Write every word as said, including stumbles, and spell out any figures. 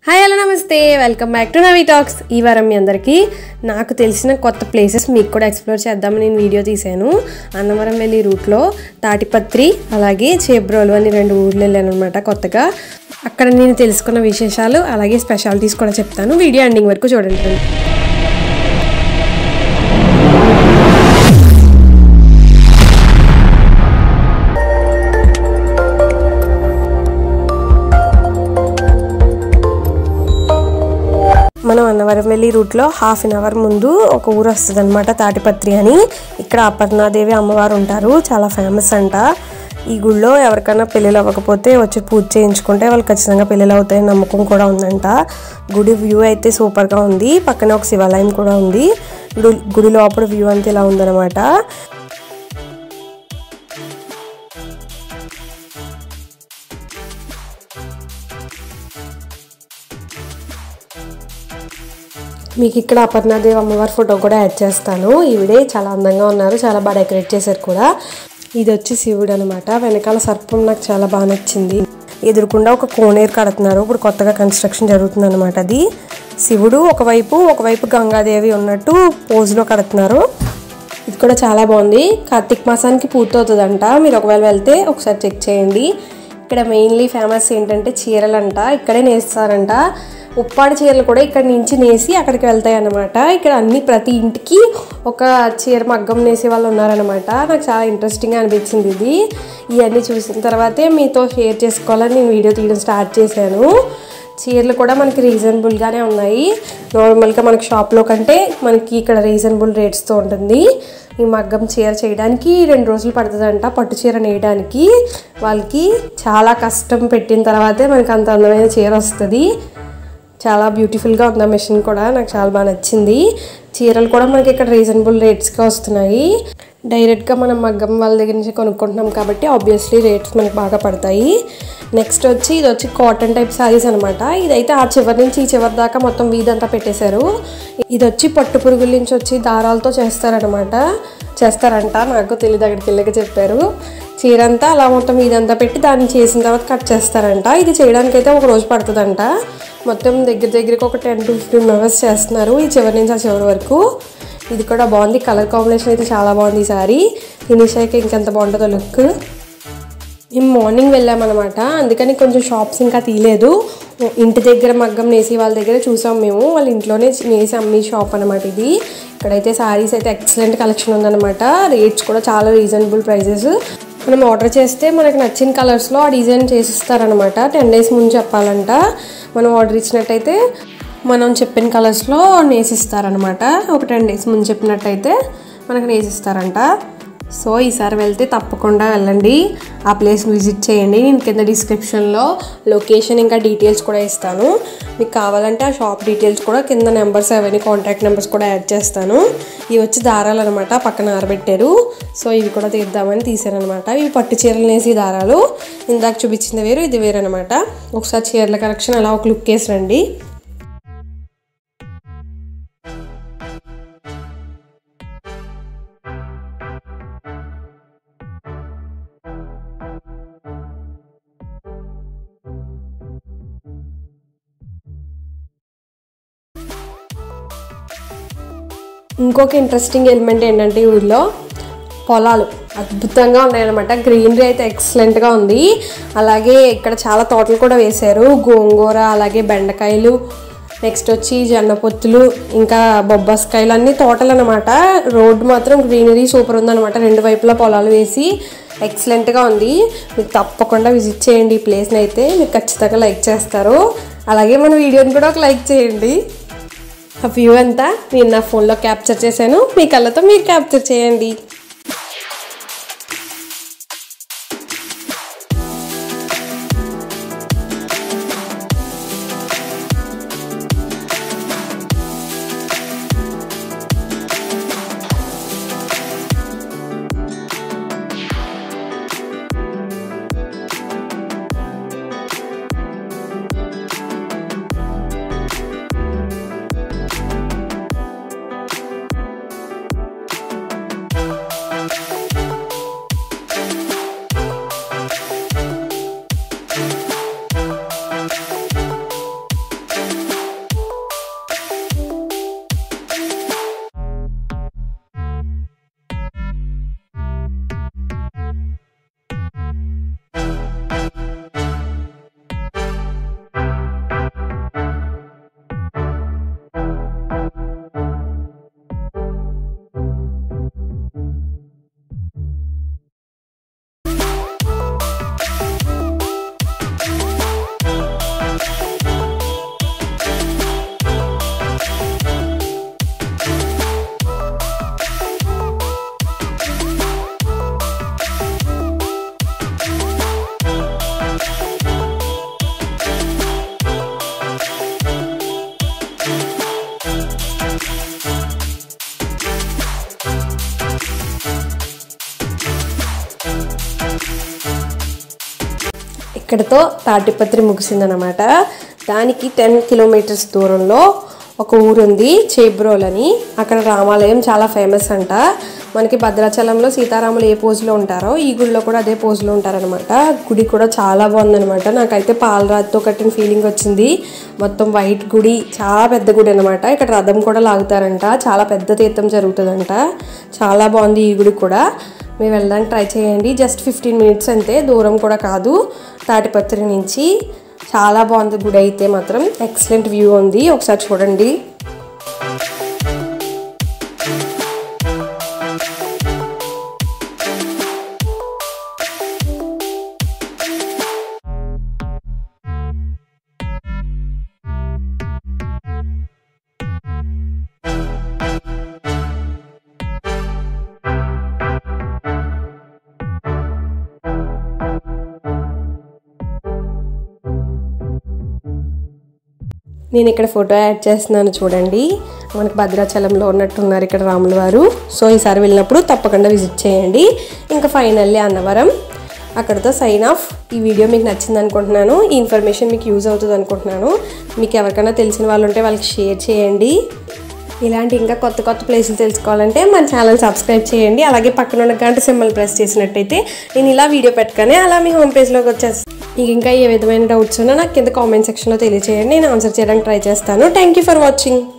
Hi hello నమస్తే welcome back to Navi talks. ఈ వారం మీ అందరికీ నాకు తెలిసిన కొత్త ప్లేసెస్ మీకు కూడా ఎక్స్ప్లోర్ చేద్దామని నేను వీడియో తీశాను. అన్నవరం వెళ్ళి రూట్లో తాటిపత్రి అలాగే చేబ్రోలు అని రెండు ఊర్లు వెళ్ళాను అనమాట కొత్తగా. అక్కడ నేను తెలుసుకున్న విశేషాలు అలాగే స్పెషాలిటీస్ కూడా చెప్తాను. వీడియో ఎండింగ్ వరకు చూడండి. మనం అన్నవరం వెళ్ళి రూట్లో హాఫ్ అన్ అవర్ ముందు ఒక ఊరు వస్తుంది అనమాట, తాటిపత్రి అని. ఇక్కడ అపర్ణాదేవి అమ్మవారు ఉంటారు, చాలా ఫేమస్ అంట. ఈ గుళ్ళో ఎవరికైనా పెళ్ళిళ్ళు అవ్వకపోతే వచ్చి పూజ చేయించుకుంటే వాళ్ళు ఖచ్చితంగా పెళ్ళిళ్ళు అవుతాయని నమ్మకం కూడా ఉందంట. గుడి వ్యూ అయితే సూపర్గా ఉంది. పక్కన ఒక శివాలయం కూడా ఉంది. గుడి గుడి లోపల వ్యూ అంతా ఇలా ఉందన్నమాట. మీకు ఇక్కడ అపర్ణాదేవి అమ్మవారి ఫోటో కూడా యాడ్ చేస్తాను. ఈవిడే చాలా అందంగా ఉన్నారు, చాలా బాగా డెకరేట్ చేశారు కూడా. ఇది వచ్చి శివుడు అనమాట. వెనకాల సర్పం నాకు చాలా బాగా నచ్చింది. ఎదురుకుండా ఒక కోనేరు కడుతున్నారు, ఇప్పుడు కొత్తగా కన్స్ట్రక్షన్ జరుగుతుంది అనమాట. అది శివుడు ఒకవైపు ఒకవైపు గంగాదేవి ఉన్నట్టు పోజులో కడుతున్నారు. ఇది కూడా చాలా బాగుంది. కార్తీక మాసానికి పూర్తవుతుందంట. మీరు ఒకవేళ వెళ్తే ఒకసారి చెక్ చేయండి. ఇక్కడ మెయిన్లీ ఫేమస్ ఏంటంటే చీరలంట. ఇక్కడే నేస్తారంట. ఉప్పాడి చీరలు కూడా ఇక్కడ నుంచి నేసి అక్కడికి వెళ్తాయి అన్నమాట. ఇక్కడ అన్ని ప్రతి ఇంటికి ఒక చీర మగ్గం నేసే వాళ్ళు ఉన్నారనమాట. నాకు చాలా ఇంట్రెస్టింగ్గా అనిపించింది ఇది. ఇవన్నీ చూసిన తర్వాతే మీతో షేర్ చేసుకోవాలని నేను వీడియో తీయడం స్టార్ట్ చేశాను. చీరలు కూడా మనకి రీజనబుల్గానే ఉన్నాయి. నార్మల్గా మనకి షాప్లో కంటే మనకి ఇక్కడ రీజనబుల్ రేట్స్తో ఉంటుంది. ఈ మగ్గం చీర చేయడానికి రెండు రోజులు పడుతుందంట. పట్టు చీర నేయడానికి వాళ్ళకి చాలా కష్టం పెట్టిన తర్వాతే మనకి అంత అందమైన చీర వస్తుంది. చాలా బ్యూటిఫుల్గా ఉంది ఆ మెషిన్ కూడా, నాకు చాలా బాగా నచ్చింది. చీరలు కూడా మనకి ఇక్కడ రీజనబుల్ రేట్స్గా వస్తున్నాయి. డైరెక్ట్గా మనం మగ్గం వాళ్ళ దగ్గర నుంచి కొనుక్కుంటున్నాం కాబట్టి ఆబ్వియస్లీ రేట్స్ మనకి బాగా పడతాయి. నెక్స్ట్ వచ్చి ఇది వచ్చి కాటన్ టైప్ శారీస్ అనమాట. ఇదైతే ఆ చివరి నుంచి ఈ చివరి దాకా మొత్తం వీధంతా పెట్టేశారు. ఇది వచ్చి పట్టు పురుగుల నుంచి వచ్చి దారాలతో చేస్తారనమాట చేస్తారంట నాకు తెలియదు, అక్కడికి వెళ్ళక చెప్పారు. చీర అంతా అలా మొత్తం ఇదంతా పెట్టి దాన్ని చేసిన తర్వాత కట్ చేస్తారంట. ఇది చేయడానికైతే ఒక రోజు పడుతుందంట. మొత్తం దగ్గర దగ్గరికి ఒక టెన్ టు ఫిఫ్టీన్ మెంబర్స్ చేస్తున్నారు ఈ చివరి నుంచి ఆ చివరి వరకు. ఇది కూడా బాగుంది. కలర్ కాంబినేషన్ అయితే చాలా బాగుంది. ఈ సారీ ఫినిష్ అయ్యాక ఇంకెంత బాగుంటుందో లుక్. మేము మార్నింగ్ వెళ్ళామన్నమాట, అందుకని కొంచెం షాప్స్ ఇంకా తీయలేదు. ఇంటి దగ్గర మగ్గం నేసి వాళ్ళ దగ్గర చూసాం మేము. వాళ్ళ ఇంట్లోనే నేసి అమ్మి షాప్ అనమాట ఇది. ఇక్కడైతే శారీస్ అయితే ఎక్సలెంట్ కలెక్షన్ ఉందన్నమాట. రేట్స్ కూడా చాలా రీజనబుల్ ప్రైజెస్. మనం ఆర్డర్ చేస్తే మనకు నచ్చిన కలర్స్లో ఆ డిజైన్ చేసిస్తారనమాట. టెన్ డేస్ ముందు చెప్పాలంట. మనం ఆర్డర్ ఇచ్చినట్టయితే మనం చెప్పిన కలర్స్లో నేసిస్తారనమాట. ఒక టెన్ డేస్ ముందు చెప్పినట్టయితే మనకు నేసిస్తారంట. సో ఈసారి వెళ్తే తప్పకుండా వెళ్ళండి, ఆ ప్లేస్ని విజిట్ చేయండి. నేను కింద డిస్క్రిప్షన్లో లొకేషన్ ఇంకా డీటెయిల్స్ కూడా ఇస్తాను. మీకు కావాలంటే ఆ షాప్ డీటెయిల్స్ కూడా కింద నెంబర్స్ అవన్నీ కాంటాక్ట్ నెంబర్స్ కూడా యాడ్ చేస్తాను. ఇవి వచ్చి దారాలు అనమాట, పక్కన ఆరబెట్టారు. సో ఇవి కూడా తీద్దామని తీసారనమాట. ఇవి పట్టు చీరలు నేసి దారాలు. ఇందాక చూపించింది వేరు, ఇది వేరు అనమాట. ఒకసారి చీరల కలెక్షన్ అలా ఒక లుక్ వేసి రండి. ఇంకొక ఇంట్రెస్టింగ్ ఎలిమెంట్ ఏంటంటే ఈ ఊళ్ళో పొలాలు అద్భుతంగా ఉన్నాయన్నమాట. గ్రీనరీ అయితే ఎక్సలెంట్గా ఉంది. అలాగే ఇక్కడ చాలా తోటలు కూడా వేశారు. గోంగూర అలాగే బెండకాయలు, నెక్స్ట్ వచ్చి జొన్న పొత్తులు, ఇంకా బొబ్బాస్కాయలు, అన్ని తోటలు అనమాట. రోడ్డు మాత్రం గ్రీనరీ సూపర్ ఉందన్నమాట. రెండు వైపులా పొలాలు వేసి ఎక్సలెంట్గా ఉంది. మీరు తప్పకుండా విజిట్ చేయండి ఈ ప్లేస్ని. అయితే మీరు ఖచ్చితంగా లైక్ చేస్తారు. అలాగే మన వీడియోని కూడా ఒక లైక్ చేయండి. ఆ వ్యూ అంతా నేను నా ఫోన్లో క్యాప్చర్ చేశాను, మీ కళ్ళతో మీరు క్యాప్చర్ చేయండి. ఇక్కడతో తాటిపత్రి ముగిసిందనమాట. దానికి టెన్ కిలోమీటర్స్ దూరంలో ఒక ఊరు ఉంది చేబ్రోల్ అని. అక్కడ రామాలయం చాలా ఫేమస్ అంట. మనకి భద్రాచలంలో సీతారాములు ఏ పోజులో ఉంటారో ఈ గుడిలో కూడా అదే పోజులో ఉంటారనమాట. గుడి కూడా చాలా బాగుందనమాట. నాకైతే పాలరాతితో కట్టిన ఫీలింగ్ వచ్చింది. మొత్తం వైట్ గుడి, చాలా పెద్ద గుడి అనమాట. ఇక్కడ రథం కూడా లాగుతారంట. చాలా పెద్ద తీర్థం జరుగుతుందంట. చాలా బాగుంది ఈ గుడి కూడా. మీరు వెళ్ళడానికి ట్రై చేయండి. జస్ట్ ఫిఫ్టీన్ మినిట్స్ అంతే, దూరం కూడా కాదు తాటిపత్రి నుంచి. చాలా బాగుంది గుడి అయితే మాత్రం. ఎక్సలెంట్ వ్యూ ఉంది, ఒకసారి చూడండి. నేను ఇక్కడ ఫోటో యాడ్ చేస్తున్నాను చూడండి. మనకి భద్రాచలంలో ఉన్నట్టున్నారు ఇక్కడ రాముల వారు. సో ఈసారి వెళ్ళినప్పుడు తప్పకుండా విజిట్ చేయండి. ఇంకా ఫైనల్లీ అన్నవరం. అక్కడితో సైన్ ఆఫ్. ఈ వీడియో మీకు నచ్చింది అనుకుంటున్నాను. ఈ ఇన్ఫర్మేషన్ మీకు యూజ్ అవుతుంది అనుకుంటున్నాను. మీకు ఎవరికైనా తెలిసిన వాళ్ళు ఉంటే వాళ్ళకి షేర్ చేయండి. ఇలాంటి ఇంకా కొత్త కొత్త ప్లేసులు తెలుసుకోవాలంటే మన ఛానల్ సబ్స్క్రైబ్ చేయండి. అలాగే పక్కన ఉన్న గంట సింబల్ ప్రెస్ చేసినట్టయితే నేను ఇలా వీడియో పెట్టగానే అలా మీ హోమ్ పేజ్లోకి వచ్చేస్తాను. మీకు ఇంకా ఏ విధమైన డౌట్స్ ఉన్నా నాకు కింద కామెంట్ సెక్షన్లో తెలియజేయండి. నేను ఆన్సర్ చేయడానికి ట్రై చేస్తాను. Thank you for watching.